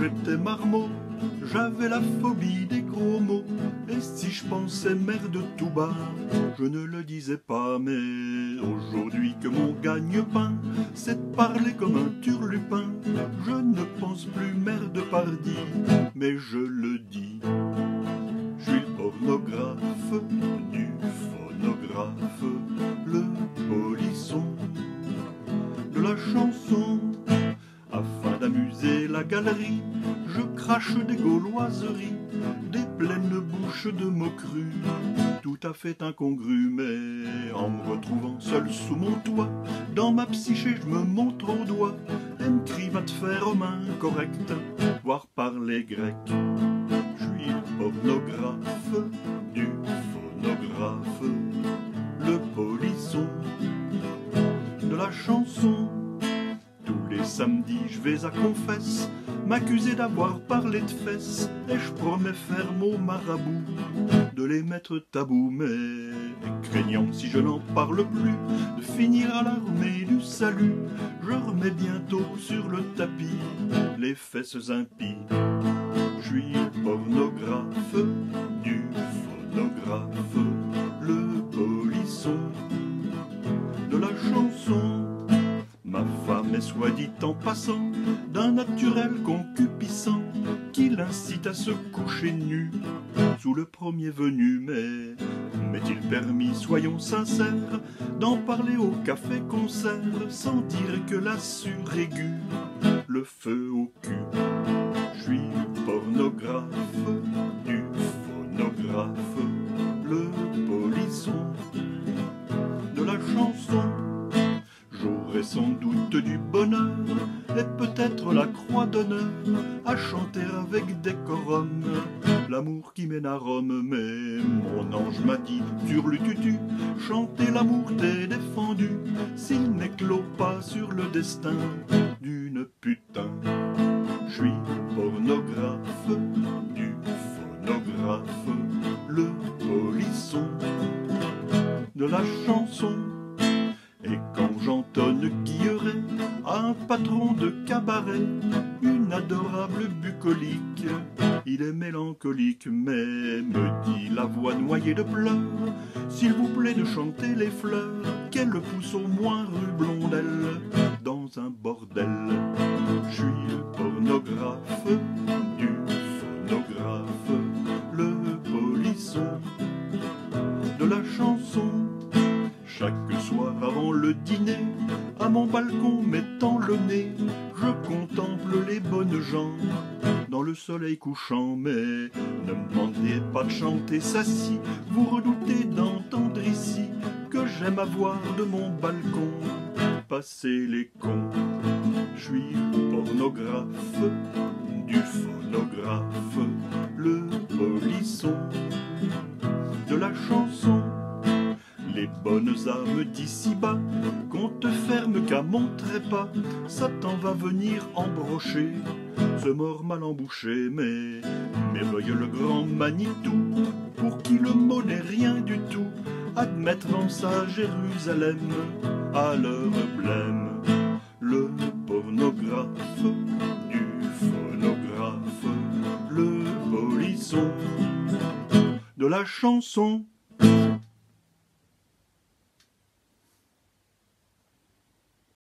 j'étais marmot, j'avais la phobie des gros mots. Et si je pensais merde tout bas, je ne le disais pas. Mais aujourd'hui que mon gagne-pain, c'est de parler comme un turlupin, je ne pense plus merde pardi, mais je le dis. Je suis le pornographe du phonographe, le polisson de la chanson. Afin d'amuser la galerie, je crache des gauloiseries, des pleines bouches de mots crus, tout à fait incongrus. Mais en me retrouvant seul sous mon toit, dans ma psyché je me montre au doigt et me crie va te faire romain correct, voire parler grec. Je suis le pornographe du phonographe, le polisson de la chanson. Tous les samedis je vais à confesse, m'accuser d'avoir parlé de fesses, et je promets faire mon marabout de les mettre tabou. Mais craignant, si je n'en parle plus, de finir à l'armée du salut, je remets bientôt sur le tapis les fesses impies. Je suis le pornographe du phonographe, le polisson de la chanson. Ma femme est, soit dit en passant, d'un naturel concupiscent qui l'incite à se coucher nu sous le premier venu. Mais m'est-il permis, soyons sincères, d'en parler au café-concert sans dire que la suraiguë le feu au cul? Je suis le pornographe du phonographe, le polisson de la chanson. J'aurais sans doute du bonheur et peut-être la croix d'honneur à chanter avec décorum l'amour qui mène à Rome. Mais mon ange m'a dit, turlututu, chanter l'amour t'est défendu s'il n'éclot pas sur le destin d'une putain. Je suis pornographe du phonographe, le polisson de la chanson. Et quand j'entonne Guilleret à un patron de cabaret, une adorable bucolique, il est mélancolique, mais me dit la voix noyée de pleurs, s'il vous plaît de chanter les fleurs, qu'elle pousse au moins rue Blondelle, dans un bordel. Je suis le pornographe du phonographe, le polisson de la chanson. Chaque soir avant le dîner, à mon balcon mettant le nez, je contemple les bonnes gens dans le soleil couchant. Mais ne me demandez pas de chanter ça si vous redoutez d'entendre ici que j'aime avoir de mon balcon passer les cons. Je suis le pornographe du phonographe, le polisson de la chanson. Les bonnes âmes d'ici-bas, qu'on te ferme qu'à mon trépas, Satan va venir embrocher ce mort mal embouché. Mais veuille le grand Manitou, pour qui le mot n'est rien du tout, admettre en sa Jérusalem à leur blême. Le pornographe du phonographe, le polisson de la chanson.